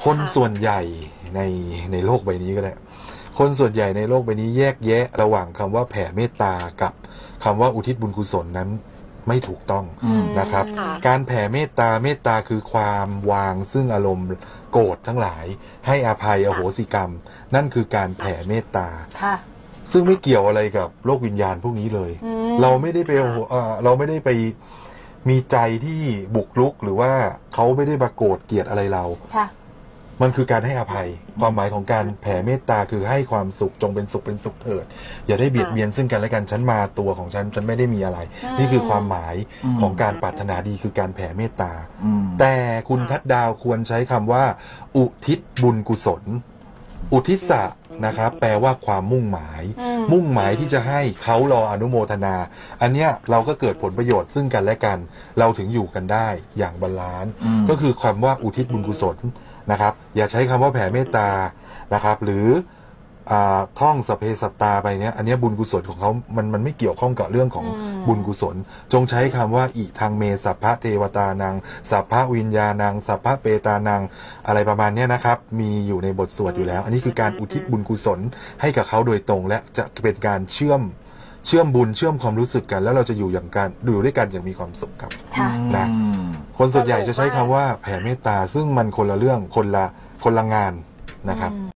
คนส่วนใหญ่ในโลกใบนี้ก็ได้คนส่วนใหญ่ในโลกใบนี้แยกแยะระหว่างคำว่าแผ่เมตตากับคำว่าอุทิศบุญกุศลนั้นไม่ถูกต้องนะครับการแผ่เมตตาคือความวางซึ่งอารมณ์โกรธทั้งหลายให้อภัยอโหสิกรรมนั่นคือการแผ่เมตตาซึ่งไม่เกี่ยวอะไรกับโลกวิญญาณพวกนี้เลยเราไม่ได้ไปมีใจที่บุกรุกหรือว่าเขาไม่ได้มาโกรธเกลียดอะไรเรามันคือการให้อภัยความหมายของการแผ่เมตตาคือให้ความสุขจงเป็นสุขเป็นสุขเถิดอย่าได้เบียดเบียนซึ่งกันและกันฉันมาตัวของฉันไม่ได้มีอะไรนี่คือความหมายของการปรารถนาดีคือการแผ่เมตตาแต่คุณทัดดาวควรใช้คำว่าอุทิศบุญกุศลอุทิศะนะครับแปลว่าความมุ่งหมายที่จะให้เขารออนุโมทนาอันเนี้ยเราก็เกิดผลประโยชน์ซึ่งกันและกันเราถึงอยู่กันได้อย่างบาลานซ์ก็คือคำว่าอุทิศบุญกุศลนะครับอย่าใช้คำว่าแผ่เมตตานะครับหรือท่องสเพสัตตาไปเนี้ยอันนี้บุญกุศลของเขามันไม่เกี่ยวข้องกับเรื่องของบุญกุศลจงใช้คำว่าอิทังเมสัพพะเทวตานังสัพพะวิญญาณังสัพพะเปตานังอะไรประมาณนี้นะครับมีอยู่ในบทสวดอยู่แล้วอันนี้คือการอุทิศบุญกุศลให้กับเขาโดยตรงและจะเป็นการเชื่อมบุญเชื่อมความรู้สึกกันแล้วเราจะอยู่ด้วยกันอย่างมีความสุขครับนะคนส่วนใหญ่จะใช้คำว่าแผ่เมตตาซึ่งมันคนละเรื่องคนละงานนะครับ